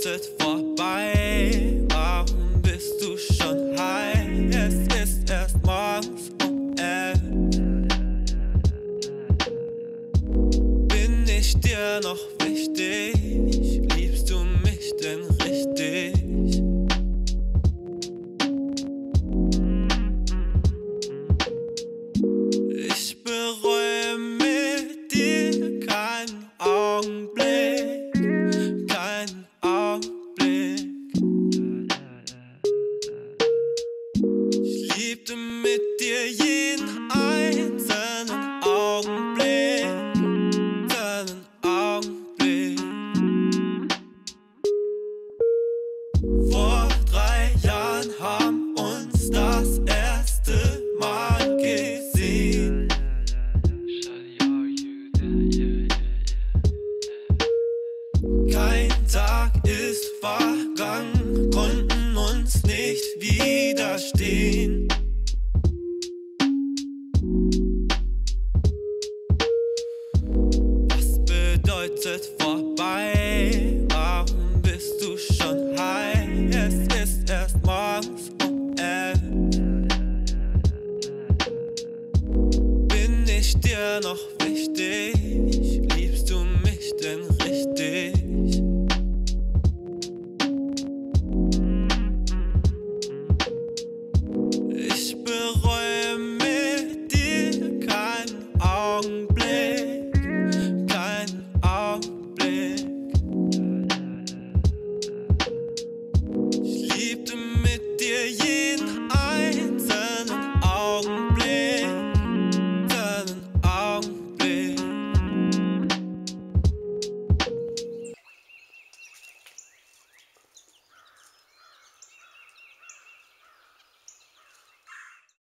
bedeutet vorbei. Warum bist du schon high? Es ist erst morgens um 11. Bin ich dir noch wichtig? Liebst du mich denn richtig? Ich bereue mit dir keinen Augenblick, keinen Augenblick. Ich liebte mit dir jeden einzelnen Augenblick, einzelnen Augenblick. Vor 3 Jahren haben uns das erste Mal gesehen. Kein Tag ist vergangen, konnten uns nicht widerstehen. Was bedeutet vorbei? Warum bist du schon high? Es ist erst morgens um 11. Bin ich dir noch wichtig? Liebst du mich denn richtig?